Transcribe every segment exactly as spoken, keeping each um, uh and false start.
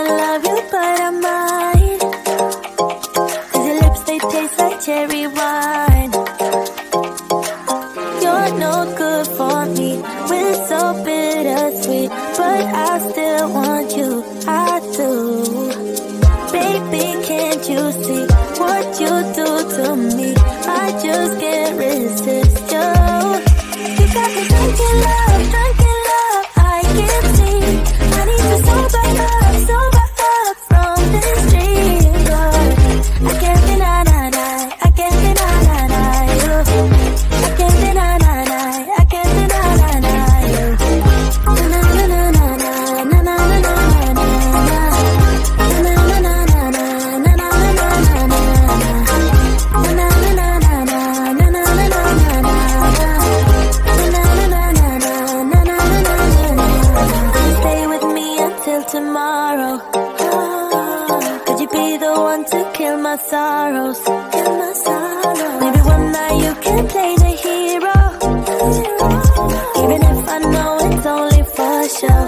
love you, but I might. Cause your lips, they taste like cherry wine. You're no good for me, we're so bittersweet, but I still want you, I do. Baby, can't you see what you do to me? I just can't resist you. You got me drunk in love, drunk in love, I can't see. I need to sober up, sober up from this dream, Lord. I can't deny, deny, I can't deny, deny you. I can't deny, deny, I can't deny, deny you. Na na na na na na na na na na na. Na na na na na na na na na na. Na na na na na na na na na na. Stay with me until tomorrow. Could you be the one to kill my sorrows? Kill my sorrows. Maybe one night you can play the hero, even if I know it's only for show.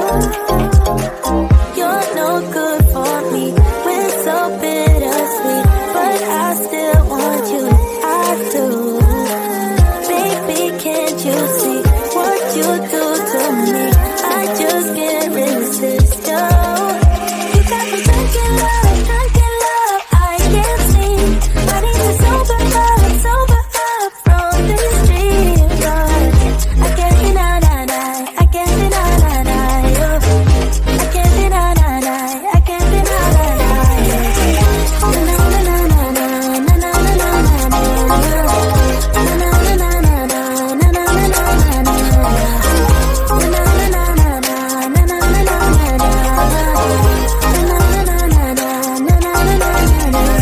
You're no good for me, we're so bittersweet, but I still want you, I do. Baby, can't you see what you do to me? I just can't resist you. You got me drunk in love, drunk in love, I can't sleep. I need to sober up, sober up from this dream, Lord. I can't deny, deny, I can't deny, deny you. I can't deny, deny, I can't deny, deny you. Na na na na na na na na na na. Na na na na na na na na na na na. Na na na na na na na na na na na. Na na na na na na na na na.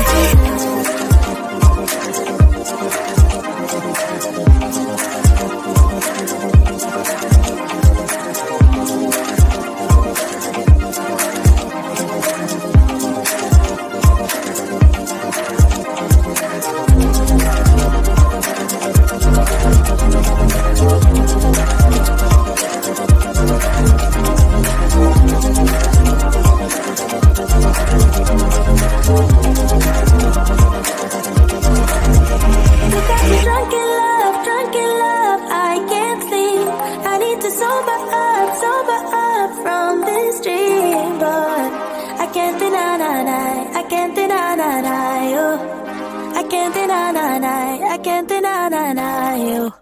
You got me drunk in love, drunk in love, I can't sleep. I need to sober up, sober up from this dream, but I can't deny, deny, I can't deny, deny you. I can't deny, deny, I can't deny, deny you.